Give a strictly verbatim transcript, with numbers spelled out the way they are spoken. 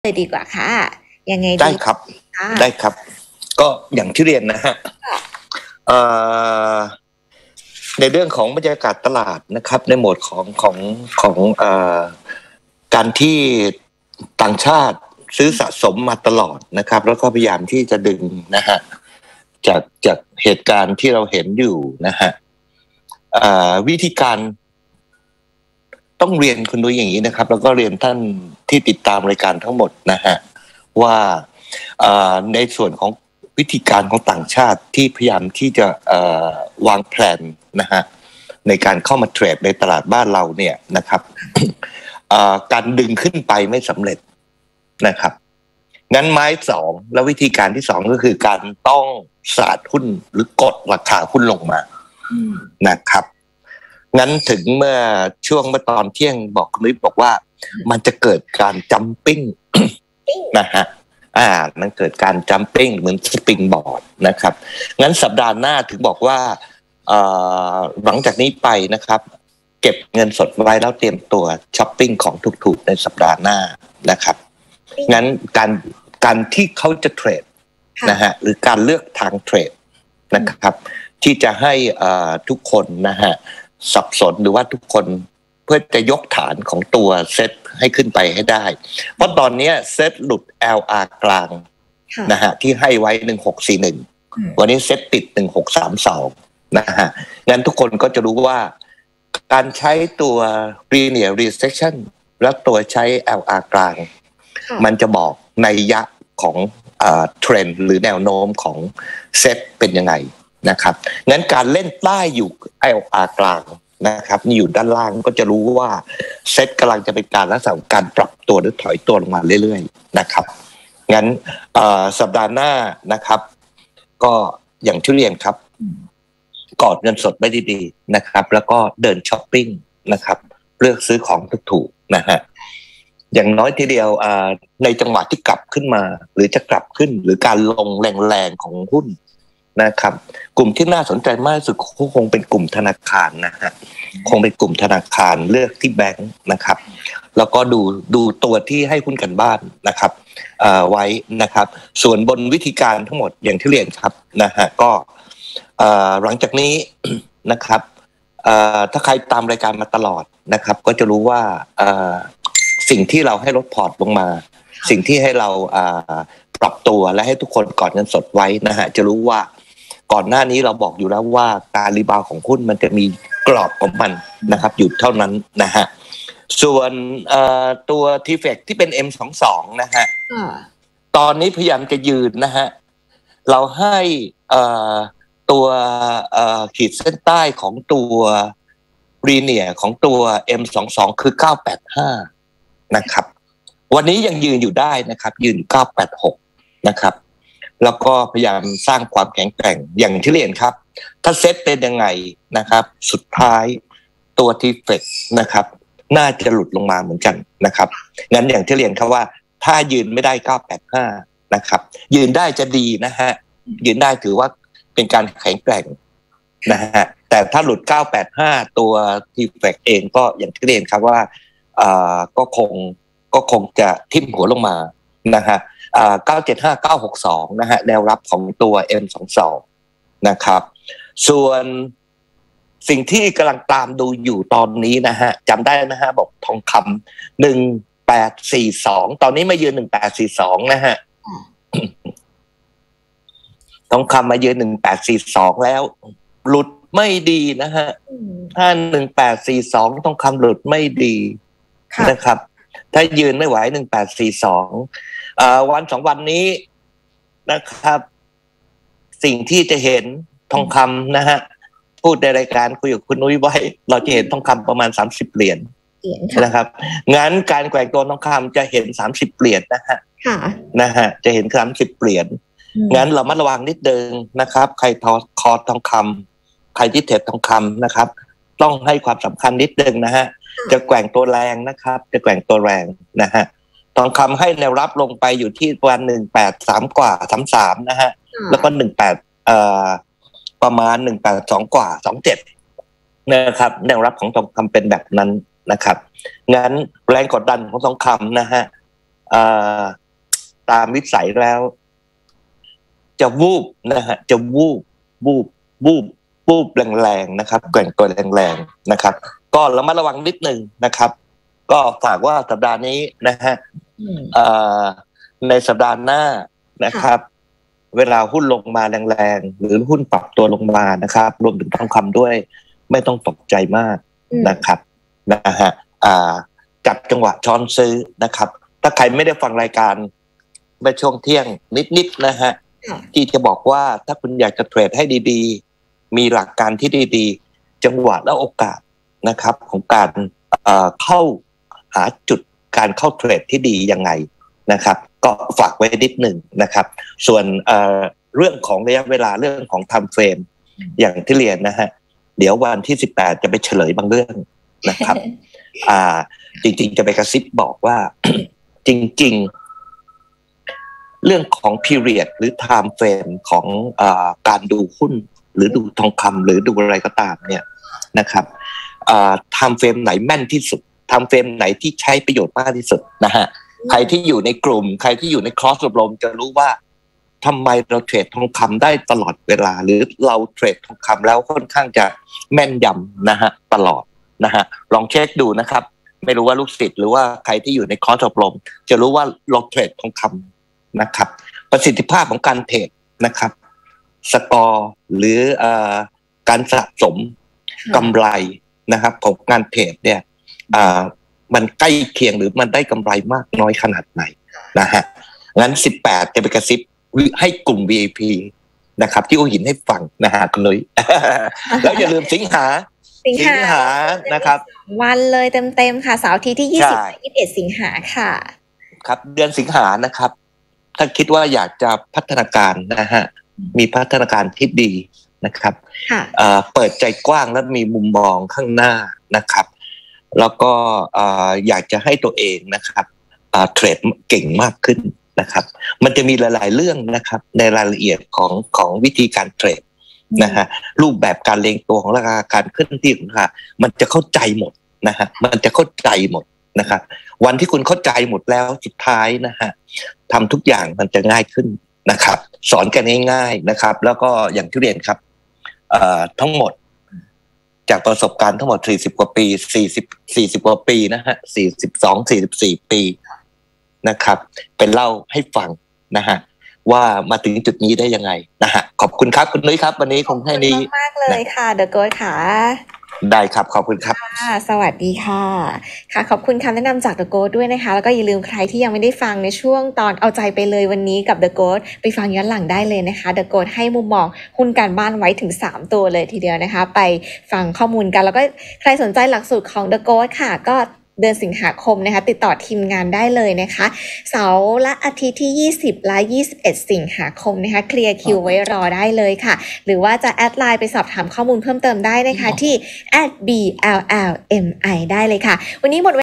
เลยดีกว่าค่ะยังไงได้ดีครับค่ะได้ครับก็อย่างที่เรียนนะฮะเอ่อในเรื่องของบรรยากาศตลาดนะครับในโหมดของของของเอ่อการที่ต่างชาติซื้อสะสมมาตลอดนะครับแล้วก็พยายามที่จะดึงนะฮะจากจากเหตุการณ์ที่เราเห็นอยู่นะฮะเอ่อวิธีการต้องเรียนคุณนุ้ยอย่างนี้นะครับแล้วก็เรียนท่านที่ติดตามรายการทั้งหมดนะฮะว่าในส่วนของวิธีการของต่างชาติที่พยายามที่จะวางแผนนะฮะในการเข้ามาเทรดในตลาดบ้านเราเนี่ยนะครับการดึงขึ้นไปไม่สำเร็จนะครับงั้นไม้สองแล้ววิธีการที่สองก็คือการต้องสาดหุ้นหรือกดราคาหุ้นลงมานะครับงั้นถึงเมื่อช่วงเมื่อตอนเที่ยงบอกคุณนุ้ยบอกว่ามันจะเกิดการจัมปิ้งนะฮะอ่ามันเกิดการจัมปิ้งเหมือนสปริงบอร์ดนะครับงั้นสัปดาห์หน้าถึงบอกว่าเอ่อหลังจากนี้ไปนะครับเก็บเงินสดไว้แล้วเตรียมตัวช้อปปิ้งของถูกๆในสัปดาห์หน้านะครับงั้นการการที่เขาจะเทรดนะฮะหรือการเลือกทางเทรดนะครับที่จะให้ทุกคนนะฮะสับสนหรือว่าทุกคนเพื่อจะยกฐานของตัวเซตให้ขึ้นไปให้ได้เพราะตอนนี้เซตหลุด แอล อาร์ กลางนะฮะที่ให้ไว้หนึ่งหกสี่หนึ่งวันนี้เซตติดหนึ่งหกสามสองนะฮะงั้นทุกคนก็จะรู้ว่าการใช้ตัว linear recession และตัวใช้ แอล อาร์ กลางมันจะบอกนัยยะของเอ่อเทรนด์หรือแนวโน้มของเซตเป็นยังไงนะครับงั้นการเล่นใต้อยู่ แอล อาร์ กลางนะครับนี่อยู่ด้านล่างก็จะรู้ว่าเซตกำลังจะเป็นการลักษณะของการปรับตัวหรือถอยตัวลงมาเรื่อยๆนะครับงั้นสัปดาห์หน้านะครับก็อย่างที่เรียนครับกอดเงินสดไม่ดีๆนะครับแล้วก็เดินช้อปปิ้งนะครับเลือกซื้อของถูกๆนะฮะอย่างน้อยทีเดียวในจังหวะที่กลับขึ้นมาหรือจะกลับขึ้นหรือการลงแรงๆของหุ้นนะครับกลุ่มที่น่าสนใจมากที่สุดคงเป็นกลุ่มธนาคารนะฮะคงเป็นกลุ่มธนาคารเลือกที่แบงค์นะครับแล้วก็ดูดูตัวที่ให้หุ้นกันบ้านนะครับไว้นะครับส่วนบนวิธีการทั้งหมดอย่างที่เรียนครับนะฮะก็หลังจากนี้นะครับถ้าใครตามรายการมาตลอดนะครับก็จะรู้ว่าสิ่งที่เราให้ลดพอร์ตลงมาสิ่งที่ให้เราปรับตัวและให้ทุกคนกอดเงินสดไว้นะฮะจะรู้ว่าก่อนหน้านี้เราบอกอยู่แล้วว่าการรีบาวของหุ้นมันจะมีกรอบของมันนะครับอยู่เท่านั้นนะฮะส่วนตัว ที เฟก ที่เป็น เอ็ม สองสิบสอง นะฮะตอนนี้พยายามจะยืนนะฮะเราให้ตัวขีดเส้นใต้ของตัวรีเนียของตัว เอ็ม สองสิบสอง คือเก้าแปดห้านะครับวันนี้ยังยืนอยู่ได้นะครับยืนอยู่เก้าแปดหกนะครับแล้วก็พยายามสร้างความแข็งแกร่งอย่างที่เรียนครับถ้าเซตเป็นยังไงนะครับสุดท้ายตัว ที เฟก นะครับน่าจะหลุดลงมาเหมือนกันนะครับงั้นอย่างที่เรียนครับว่าถ้ายืนไม่ได้เก้าแปดห้านะครับยืนได้จะดีนะฮะยืนได้ถือว่าเป็นการแข็งแกร่งนะฮะแต่ถ้าหลุดเก้าแปดห้าตัว ที เฟก เองก็อย่างที่เรียนครับว่าอ่าก็คงก็คงจะทิ่มหัวลงมานะฮะอ่าเก้าเจ็ดห้า เก้าหกสองนะฮะแนวรับของตัว เอ็ม สองสิบสอง นะครับส่วนสิ่งที่กำลังตามดูอยู่ตอนนี้นะฮะจำได้นะฮะบอกทองคำหนึ่งแปดสี่สองตอนนี้มายืนหนึ่งแปดสี่สองนะฮะทองคำมายืนหนึ่งแปดสี่สองแล้วหลุดไม่ดีนะฮะถ้าหนึ่งแปดสี่สองทองคำหลุดไม่ดีนะครับถ้ายืนไม่ไหวหนึ่งแปดสี่สองอ่าวันสองวันนี้นะครับสิ่งที่จะเห็นทองคำนะฮะพูดในรายการคุยกับคุณนุ้ยไว้เราจะเห็นทองคำประมาณสามสิบเหรียญนะครับงั้นการแกว่งตัวทองคำจะเห็นสามสิบเหรียญนะฮะนะฮะจะเห็นสามสิบเหรียญงั้นเรามาระวังนิดนึงนะครับใครทอคอทองคำใครที่เทรดทองคำนะครับต้องให้ความสำคัญนิดนึงนะฮะจะแกว่งตัวแรงนะครับจะแกว่งตัวแรงนะฮะทองคำให้แนวรับลงไปอยู่ที่ประมาณหนึ่งแปดสามกว่าสามสามนะฮะแล้วก็หนึ่งแปดเอ่อประมาณหนึ่งแปดสองกว่าสองเจ็ดนะครับแนวรับของทองคำเป็นแบบนั้นนะครับงั้นแรงกดดันของทองคำนะฮะตามวิสัยแล้วจะวูบนะฮะจะวูบวูบวูบวูบแรงๆนะครับแกว่งตัวแรงๆนะครับก็ระมัดระวังนิดนึงนะครับก็ฝากว่าสัปดาห์นี้นะฮะในสัปดาห์หน้านะครับเวลาหุ้นลงมาแรงๆหรือหุ้นปรับตัวลงมานะครับรวมถึงทองคำด้วยไม่ต้องตกใจมากนะครับนะฮะจับจังหวะช้อนซื้อนะครับถ้าใครไม่ได้ฟังรายการเมื่อช่วงเที่ยงนิดๆนะฮะที่จะบอกว่าถ้าคุณอยากจะเทรดให้ดีๆมีหลักการที่ดีๆจังหวะและโอกาสนะครับของการเข้าหาจุดการเข้าเทรดที่ดียังไงนะครับก็ฝากไว้นิดหนึ่งนะครับส่วนเอ่อเรื่องของระยะเวลาเรื่องของไทม์เฟรมอย่างที่เรียนนะฮะเดี๋ยววันที่สิบแปดจะไปเฉลยบางเรื่องนะครับ อ่าจริงๆจะไปกระซิบบอกว่า จริงๆเรื่องของ period หรือ time frame ของอ่าการดูหุ้นหรือดูทองคำหรือดูอะไรก็ตามเนี่ยนะครับอ่า time frame ไหนแม่นที่สุด time frame ไหนที่ใช้ประโยชน์มากที่สุดนะฮะใครที่อยู่ในกลุ่มใครที่อยู่ในคอร์สอบรมจะรู้ว่าทำไมเราเทรดทองคำได้ตลอดเวลาหรือเราเทรดทองคำแล้วค่อนข้างจะแม่นยำนะฮะตลอดนะฮะลองเช็คดูนะครับไม่รู้ว่าลูกศิษย์หรือว่าใครที่อยู่ในคอร์สอบรมจะรู้ว่าเราเทรดทองคำนะครับประสิทธิภาพของการเทรดนะครับสกอร์หรือเอ่อการสะสมกำไรนะครับของการเทรดเนี่ยอ่ามันใกล้เคียงหรือมันได้กำไรมากน้อยขนาดไหนนะฮะงั้นสิบแปดจะไปกระซิบให้กลุ่ม วี ไอ พี นะครับที่อูหินให้ฟังนะฮะคุณนุ้ย แล้วอย่าลืมสิงหาสิงหานะครับวันเลยเต็มๆค่ะเสาร์อาทิตย์ที่ยี่สิบ ยี่สิบเอ็ดสิงหาค่ะครับเดือนสิงหานะครับถ้าคิดว่าอยากจะพัฒนาการนะฮะมีพัฒนาการที่ดีนะครับเปิดใจกว้างและมีมุมมองข้างหน้านะครับแล้วก็อยากจะให้ตัวเองนะครับเทรดเก่งมากขึ้นนะครับมันจะมีหลายๆเรื่องนะครับในรายละเอียดของของวิธีการเทรดนะฮะรูปแบบการเล็งตัวของราคาการขึ้นที่ของราคามันจะเข้าใจหมดนะฮะมันจะเข้าใจหมดนะครับวันที่คุณเข้าใจหมดแล้วสุดท้ายนะฮะทำทุกอย่างมันจะง่ายขึ้นนะครับสอนกันง่ายๆนะครับแล้วก็อย่างที่เรียนครับทั้งหมดจากประสบการณ์ทั้งหมดสี่สิบกว่าปีสี่สิบ สี่สิบกว่าปีนะฮะสี่สิบสอง สี่สิบสี่ปีนะครับเป็นเล่าให้ฟังนะฮะว่ามาถึงจุดนี้ได้ยังไงนะฮะขอบคุณครับคุณนุ้ยครับวันนี้คงแค่นี้มากเลยค่ะเดอะโกดค่ะได้ครับขอบคุณครับสวัสดีค่ะค่ะขอบคุณคำแนะนำจาก The Goat ด้วยนะคะแล้วก็อย่าลืมใครที่ยังไม่ได้ฟังในช่วงตอนเอาใจไปเลยวันนี้กับ The Goat ไปฟังย้อนหลังได้เลยนะคะ The Goat ให้มุมมองหุ้นการบ้านไว้ถึงสามตัวเลยทีเดียวนะคะไปฟังข้อมูลกันแล้วก็ใครสนใจหลักสูตรของ The Goat ค่ะก็เดือนสิงหาคมนะคะติดต่อทีมงานได้เลยนะคะเสาร์และอาทิตย์ที่ยี่สิบและยี่สิบเอ็ดสิงหาคมนะคะเคลียร์คิวไว้รอได้เลยค่ะหรือว่าจะแอดไลน์ไปสอบถามข้อมูลเพิ่มเติมได้นะคะที่ แอท บี แอล แอล เอ็ม ไอ ได้เลยค่ะวันนี้หมด